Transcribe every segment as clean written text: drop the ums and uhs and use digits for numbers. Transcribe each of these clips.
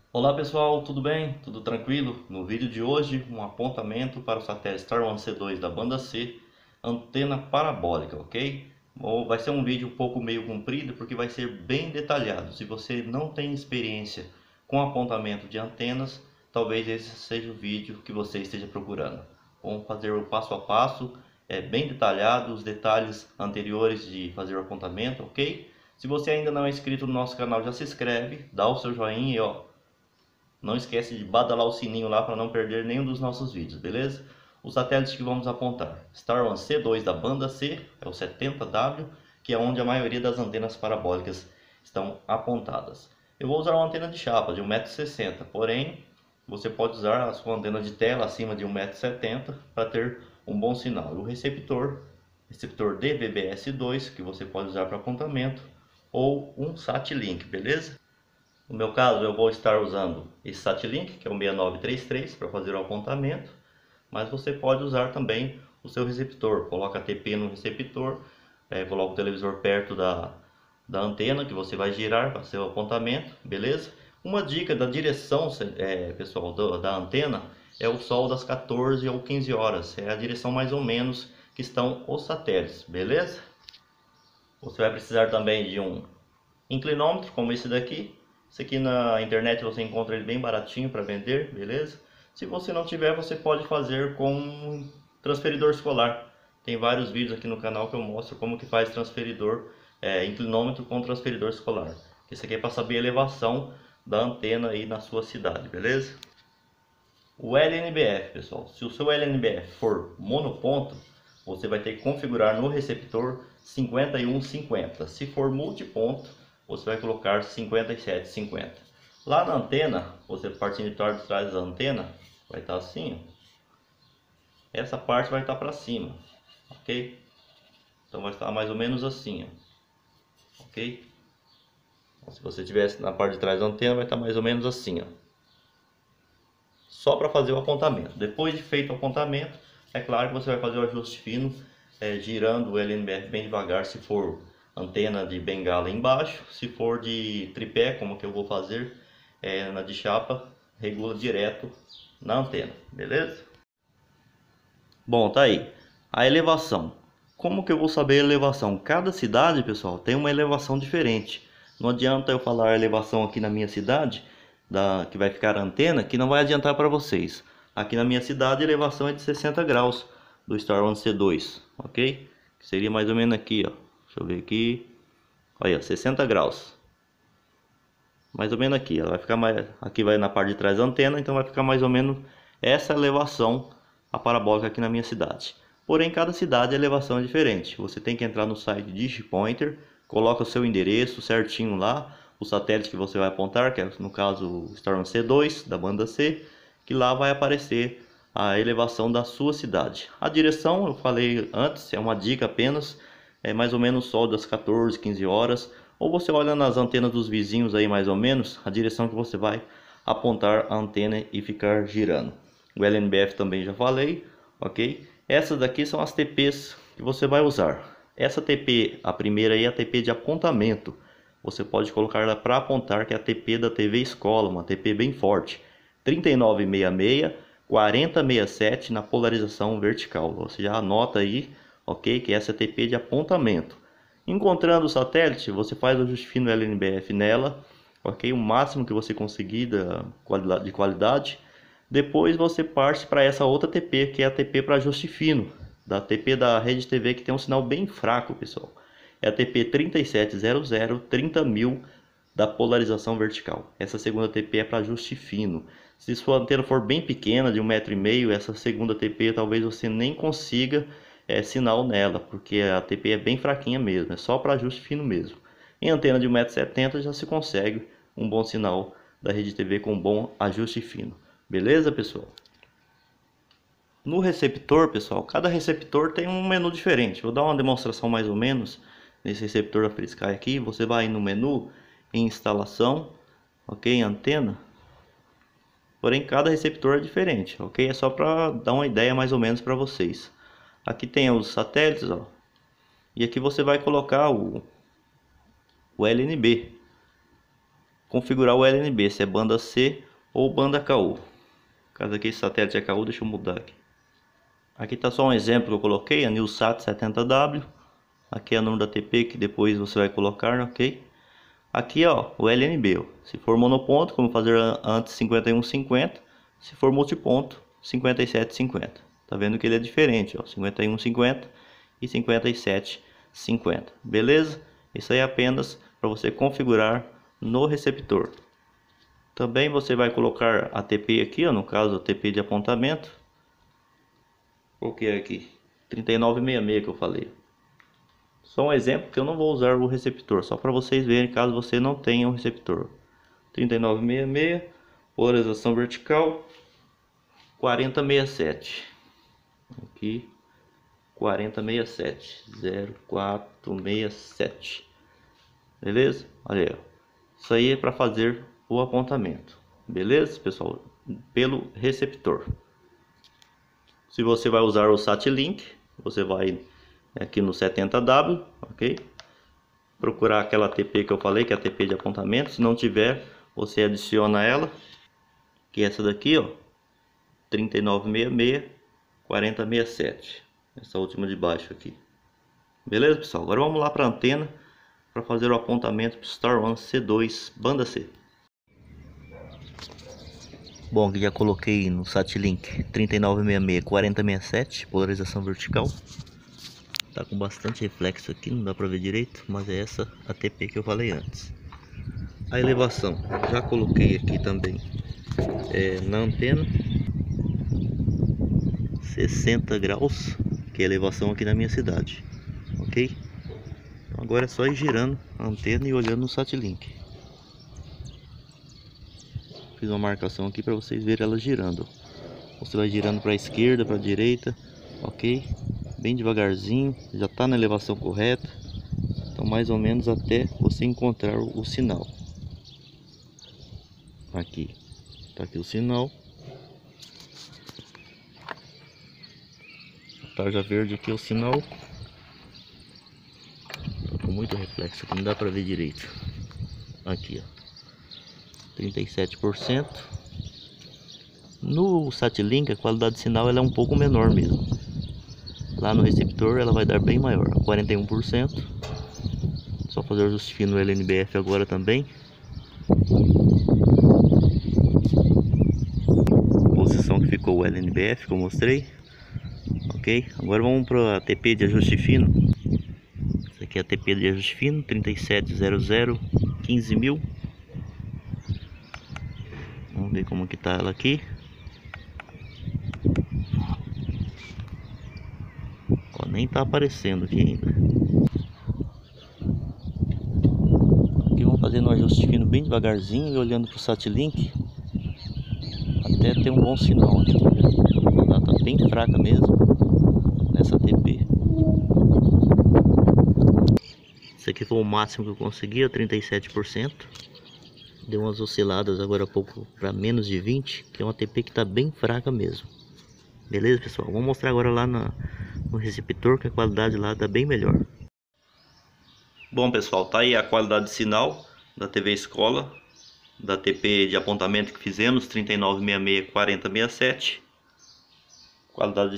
Olá pessoal, tudo bem? Tudo tranquilo? No vídeo de hoje, um apontamento para o satélite Star One C2 da banda C, antena parabólica, ok? Vai ser um vídeo um pouco meio comprido porque vai ser bem detalhado. Se você não tem experiência com apontamento de antenas, talvez esse seja o vídeo que você esteja procurando. Vamos fazer o passo a passo, bem detalhado, os detalhes anteriores de fazer o apontamento, ok? Se você ainda não é inscrito no nosso canal, já se inscreve, dá o seu joinha e não esquece de badalar o sininho lá para não perder nenhum dos nossos vídeos, beleza? Os satélites que vamos apontar: Star One C2 da banda C, é o 70W, que é onde a maioria das antenas parabólicas estão apontadas. Eu vou usar uma antena de chapa de 1,60 m, porém você pode usar a sua antena de tela acima de 1,70 m para ter um bom sinal. E o receptor DVB-S2, que você pode usar para apontamento, ou um SAT-Link, beleza? No meu caso, eu vou estar usando esse SAT-Link, que é o 6933, para fazer o apontamento, mas você pode usar também o seu receptor. Coloca a TP no receptor, coloca o televisor perto da antena que você vai girar para seu apontamento, beleza? Uma dica da direção, pessoal, da antena é o sol das 14 ou 15 horas, é a direção mais ou menos que estão os satélites, beleza? Você vai precisar também de um inclinômetro como esse daqui. Esse aqui na internet você encontra ele bem baratinho para vender, beleza? Se você não tiver, você pode fazer com um transferidor escolar. Tem vários vídeos aqui no canal que eu mostro como que faz transferidor, inclinômetro com transferidor escolar. Esse aqui é para saber a elevação da antena aí na sua cidade, beleza? O LNBF, pessoal, se o seu LNBF for monoponto, você vai ter que configurar no receptor 5150. Se for multiponto, você vai colocar 5750. Lá na antena, você partindo de trás da antena, vai estar assim, ó. Essa parte vai estar para cima, ok? Então vai estar mais ou menos assim, ó, ok? Então, se você tivesse na parte de trás da antena, vai estar mais ou menos assim, ó. Só para fazer o apontamento. Depois de feito o apontamento, é claro que você vai fazer o ajuste fino, girando o LNBF bem devagar, se for antena de bengala embaixo, se for de tripé, como que eu vou fazer, na de chapa, regula direto na antena, beleza? Bom, tá aí. A elevação. Como que eu vou saber a elevação? Cada cidade, pessoal, tem uma elevação diferente. Não adianta eu falar a elevação aqui na minha cidade, que vai ficar a antena, que não vai adiantar para vocês. Aqui na minha cidade a elevação é de 60 graus do Star One C2, ok? Que seria mais ou menos aqui, ó. Deixa eu ver aqui. Olha, 60 graus. Mais ou menos aqui. Ela vai ficar mais, aqui vai na parte de trás da antena, então vai ficar mais ou menos essa elevação a parabólica aqui na minha cidade. Porém, cada cidade a elevação é diferente. Você tem que entrar no site DigiPointer, coloca o seu endereço certinho lá, o satélite que você vai apontar, que é no caso o Star One C2 da banda C, que lá vai aparecer a elevação da sua cidade. A direção, eu falei antes, é uma dica apenas, é mais ou menos o sol das 14, 15 horas, ou você olha nas antenas dos vizinhos aí mais ou menos, a direção que você vai apontar a antena e ficar girando. O LNBF também já falei, ok? Essas daqui são as TPs que você vai usar. Essa TP, a primeira aí é a TP de apontamento. Você pode colocar ela para apontar, que é a TP da TV Escola, uma TP bem forte. 3966, 4067 na polarização vertical. Você já anota aí, ok? Que essa é a TP de apontamento. Encontrando o satélite, você faz o ajuste fino LNBF nela, ok? O máximo que você conseguir de qualidade. Depois você parte para essa outra TP, que é a TP para ajuste fino, da TP da Rede TV, que tem um sinal bem fraco, pessoal. É a TP 3700 30000 da polarização vertical. Essa segunda TP é para ajuste fino. Se sua antena for bem pequena, de 1,5 m, essa segunda TP talvez você nem consiga sinal nela, porque a TP é bem fraquinha mesmo, é só para ajuste fino mesmo. Em antena de 1,70 m já se consegue um bom sinal da Rede TV com um bom ajuste fino. Beleza, pessoal? No receptor, pessoal, cada receptor tem um menu diferente. Vou dar uma demonstração mais ou menos nesse receptor da FreeSky aqui. Você vai no menu em instalação, ok, em antena. Porém, cada receptor é diferente, ok? É só para dar uma ideia mais ou menos para vocês. Aqui tem os satélites, ó. E aqui você vai colocar o LNB. configurar o LNB, se é banda C ou banda KU. Caso aqui esse satélite é KU, deixa eu mudar aqui. Aqui está só um exemplo que eu coloquei, a Newsat 70W. Aqui é o número da TP que depois você vai colocar, ok? Aqui ó, o LNB, ó. Se for monoponto, como fazer antes 5150, se for multiponto 5750. Tá vendo que ele é diferente, ó, 5150 e 5750. Beleza? Isso aí é apenas para você configurar no receptor. Também você vai colocar a TP aqui, ó, no caso a TP de apontamento. Qual que é aqui? 3966 que eu falei. Só um exemplo que eu não vou usar o receptor, só para vocês verem caso você não tenha um receptor. 3966, polarização vertical, 4067. Aqui, 4067, 0467. Beleza? Olha aí, ó. Isso aí é para fazer o apontamento. Beleza, pessoal? Pelo receptor. Se você vai usar o SatLink, você vai aqui no 70W, ok? Procurar aquela TP que eu falei, que é a TP de apontamento. Se não tiver, você adiciona ela, que é essa daqui, ó, 3966 4067. Essa última de baixo aqui. Beleza, pessoal? Agora vamos lá para a antena para fazer o apontamento para o Star One C2 banda C. Bom, aqui já coloquei no SatLink 3966 4067, polarização vertical. Tá com bastante reflexo aqui, não dá pra ver direito, mas é essa a TP que eu falei antes. A elevação, já coloquei aqui também na antena 60 graus, que é a elevação aqui na minha cidade, ok? Então agora é só ir girando a antena e olhando no SatLink. Fiz uma marcação aqui para vocês verem ela girando. Você vai girando para a esquerda, para a direita, ok? Bem devagarzinho, já está na elevação correta. Então mais ou menos até você encontrar o sinal. Aqui, tá aqui o sinal. A tarja verde aqui é o sinal. Tá com muito reflexo aqui, não dá para ver direito. Aqui, ó, 37%. No SatLink a qualidade de sinal ela é um pouco menor mesmo. Lá no receptor ela vai dar bem maior, 41%. Só fazer o ajuste fino no LNBF agora também. Posição que ficou o LNBF que eu mostrei. Ok, agora vamos para a TP de ajuste fino. Essa aqui é a TP de ajuste fino, 3700 15000. Vamos ver como que tá ela aqui. Ó, nem tá aparecendo aqui ainda. Aqui vamos fazendo um ajuste fino bem devagarzinho e olhando para o SatLink até ter um bom sinal aqui. Ela tá bem fraca mesmo nessa TP. Esse aqui foi o máximo que eu consegui, 37%. Deu umas osciladas agora há pouco para menos de 20, que é uma TP que está bem fraca mesmo. Beleza, pessoal? Vou mostrar agora lá no receptor que a qualidade lá está bem melhor. Bom, pessoal, tá aí a qualidade de sinal da TV Escola, da TP de apontamento que fizemos, 3966 4067. Qualidade de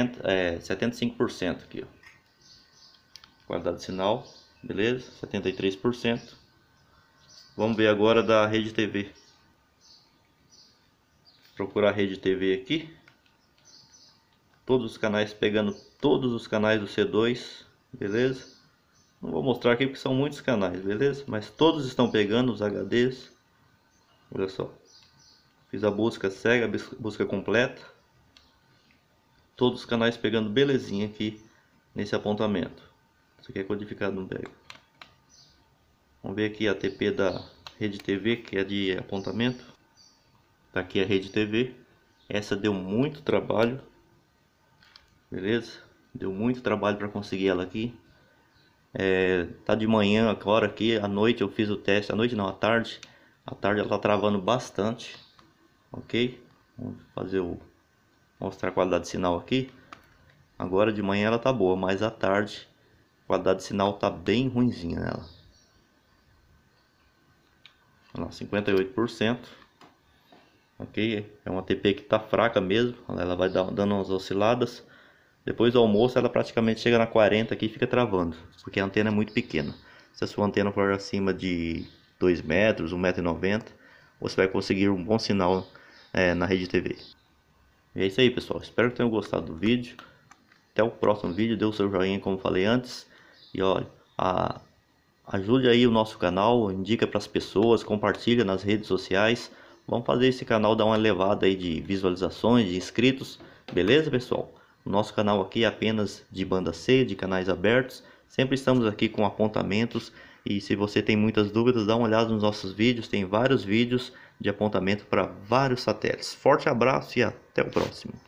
75% aqui, ó. Qualidade de sinal, beleza? 73%. Vamos ver agora da Rede TV. Procurar a Rede TV aqui. Todos os canais, pegando todos os canais do C2, beleza? Não vou mostrar aqui porque são muitos canais, beleza? Mas todos estão pegando os HDs. Olha só. Fiz a busca cega, a busca completa. Todos os canais pegando belezinha aqui nesse apontamento. Isso aqui é codificado, não pega. Vamos ver aqui a TP da Rede TV, que é de apontamento. Tá aqui a Rede TV. Essa deu muito trabalho. Beleza? Deu muito trabalho para conseguir ela aqui. Tá de manhã agora aqui. À noite eu fiz o teste. À noite não, à tarde. À tarde ela tá travando bastante. Ok? Vamos fazer mostrar a qualidade de sinal aqui. Agora de manhã ela tá boa, mas à tarde a qualidade de sinal tá bem ruinzinha nela. Olha lá, 58%. Ok, é uma TP que está fraca mesmo, ela vai dando umas osciladas. Depois do almoço ela praticamente chega na 40 aqui e fica travando, porque a antena é muito pequena. Se a sua antena for acima de 2 metros, 1,90 m, você vai conseguir um bom sinal na rede TV. E é isso aí, pessoal, espero que tenham gostado do vídeo. Até o próximo vídeo, dê o seu joinha como falei antes. E olha, ajude aí o nosso canal, indica para as pessoas, compartilha nas redes sociais. Vamos fazer esse canal dar uma elevada aí de visualizações, de inscritos, beleza, pessoal? O nosso canal aqui é apenas de banda C, de canais abertos. Sempre estamos aqui com apontamentos. E se você tem muitas dúvidas, dá uma olhada nos nossos vídeos. Tem vários vídeos de apontamento para vários satélites. Forte abraço e até o próximo.